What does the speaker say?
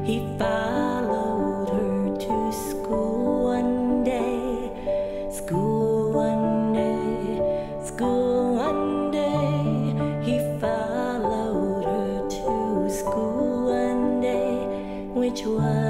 He followed her to school one day, school one day, school one day. He followed her to school one day, which was